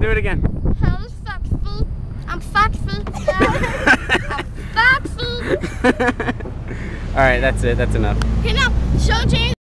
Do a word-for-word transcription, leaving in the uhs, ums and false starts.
Do it again. I'm factful. I'm factful. I'm factful. All right, that's it. That's enough. Okay, now show James.